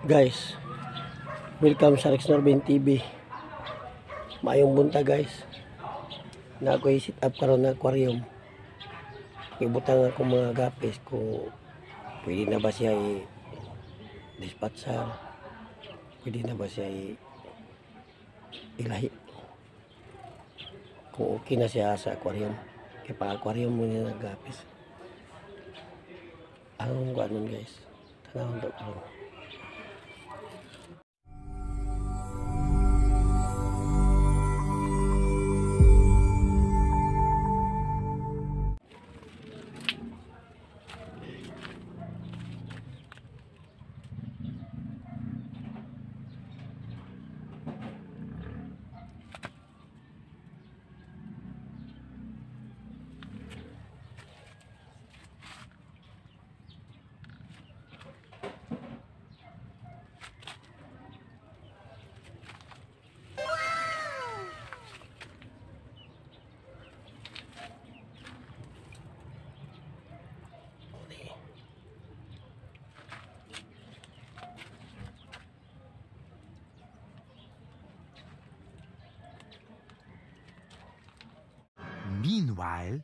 Guys, welcome sa Rexnorvin TV. Maayong bunta guys. Na ako'y sit up karon na aquarium. Ibutang ako mga guppies kung pwede na ba siya dispatchar. Pwede na ba siya ilahi. Kung okay na siya sa aquarium. Kaya pa aquarium muna ng guppies. Anong gano'n guys? Tanawang daw karon. Meanwhile,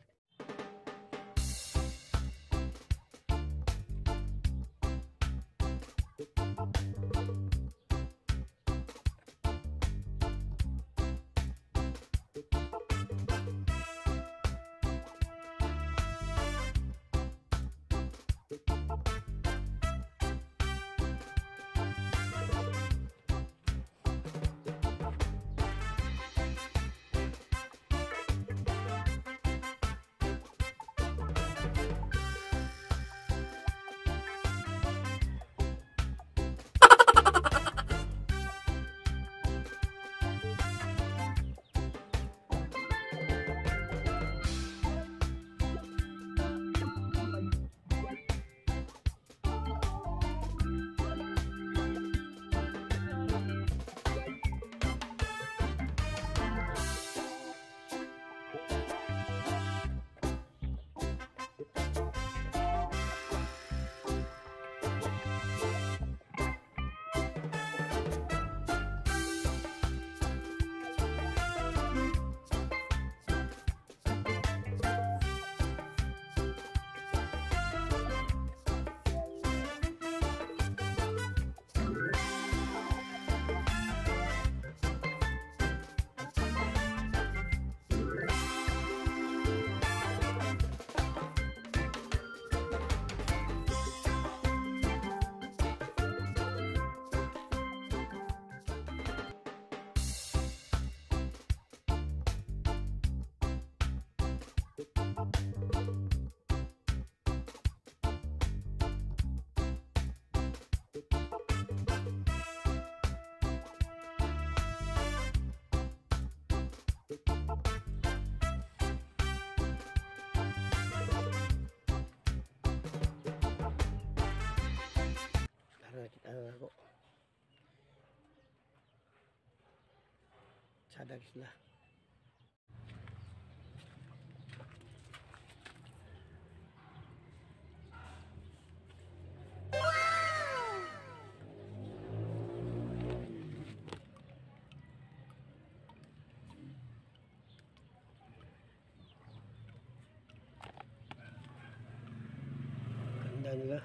Nakita na ako. Sadag sila. Ganda nila.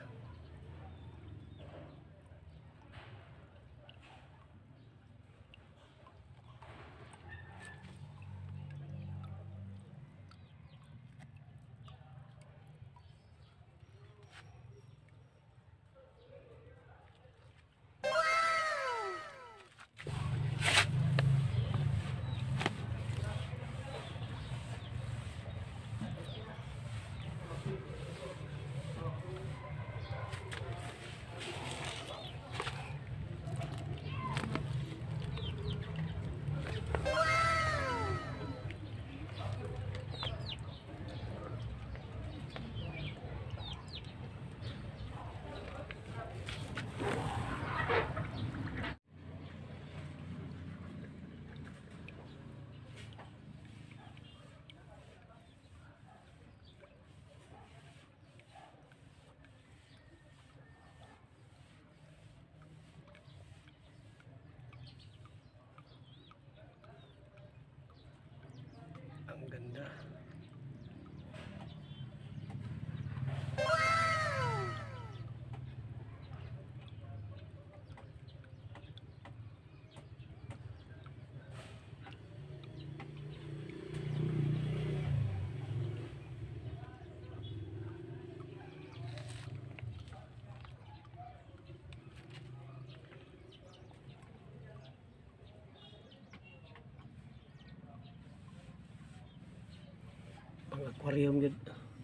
aquarium gud.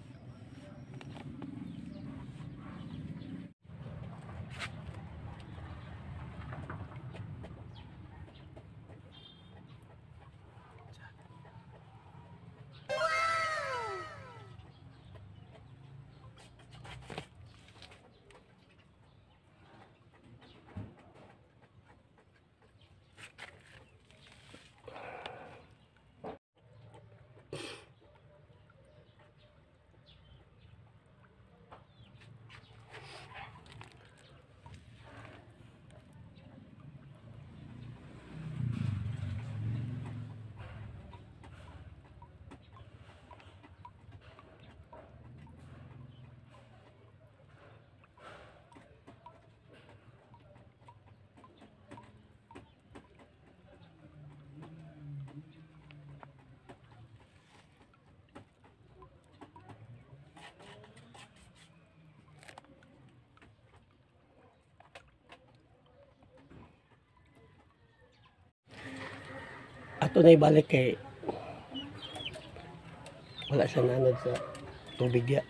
Ato na ibalik kay wala siya nanad sa tubig ya.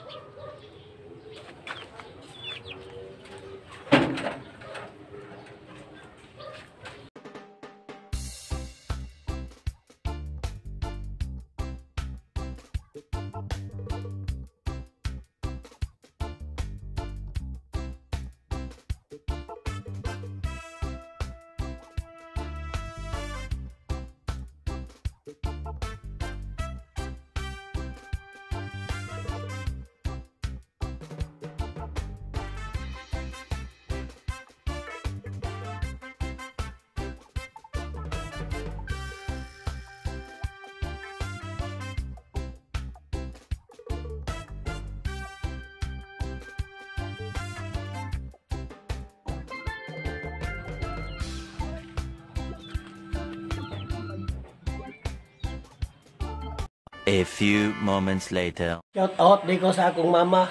A few moments later. Shout out di ko sa akong mama.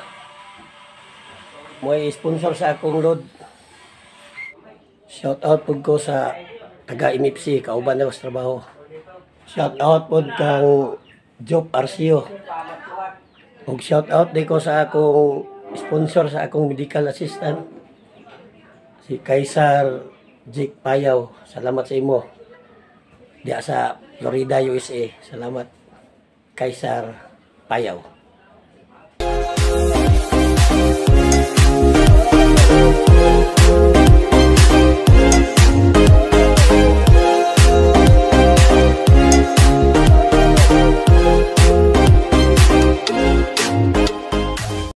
Mo'y sponsor sa akong load. Shout out pud ko sa taga MFC kauban na sa trabaho. Shout out pud kang Job RCO. Ug shout out di ko sa akong sponsor sa akong medical assistant si Kaisar Jake Payaw. Salamat sa imo. Diya sa Florida, USA. Salamat Kaisar Payaw.